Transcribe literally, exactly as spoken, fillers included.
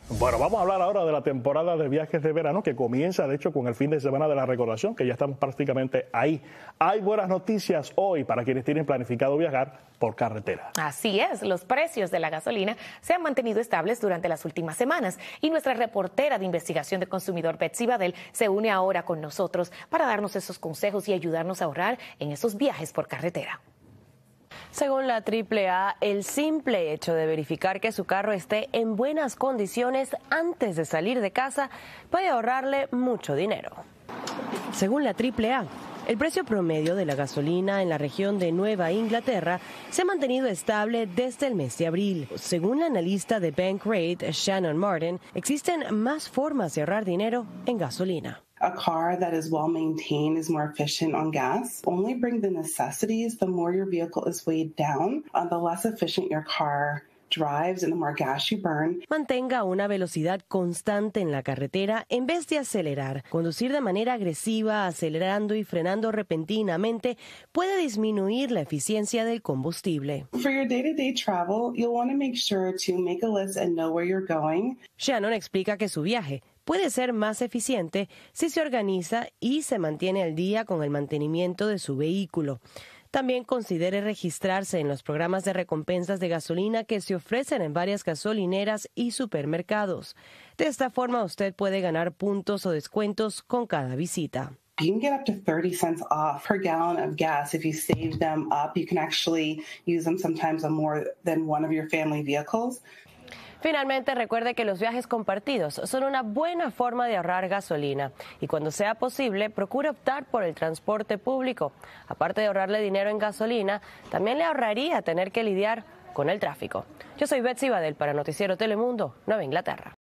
Bueno, vamos a hablar ahora de la temporada de viajes de verano que comienza, de hecho, con el fin de semana de la Recordación, que ya estamos prácticamente ahí. Hay buenas noticias hoy para quienes tienen planificado viajar por carretera. Así es, los precios de la gasolina se han mantenido estables durante las últimas semanas y nuestra reportera de investigación de consumidor, Betsy Badel, se une ahora con nosotros para darnos esos consejos y ayudarnos a ahorrar en esos viajes por carretera. Según la triple A, el simple hecho de verificar que su carro esté en buenas condiciones antes de salir de casa puede ahorrarle mucho dinero. Según la triple A, el precio promedio de la gasolina en la región de Nueva Inglaterra se ha mantenido estable desde el mes de abril. Según la analista de Bankrate, Shannon Martin, existen más formas de ahorrar dinero en gasolina. A car that is well maintained is more efficient on gas. Only bring the necessities. The more your vehicle is weighed down, uh, the less efficient your car drives and the more gas you burn. Mantenga una velocidad constante en la carretera en vez de acelerar. Conducir de manera agresiva, acelerando y frenando repentinamente puede disminuir la eficiencia del combustible. For your day-to-day travel, you'll want to make sure to make a list and know where you're going. Shannon explica que su viaje puede ser más eficiente si se organiza y se mantiene al día con el mantenimiento de su vehículo. También considere registrarse en los programas de recompensas de gasolina que se ofrecen en varias gasolineras y supermercados. De esta forma, usted puede ganar puntos o descuentos con cada visita. You can get up to thirty cents off per gallon of gas if you save them up. You can actually use them sometimes on more than one of your family vehicles. Finalmente, recuerde que los viajes compartidos son una buena forma de ahorrar gasolina y cuando sea posible, procure optar por el transporte público. Aparte de ahorrarle dinero en gasolina, también le ahorraría tener que lidiar con el tráfico. Yo soy Betsy Badel para Noticiero Telemundo, Nueva Inglaterra.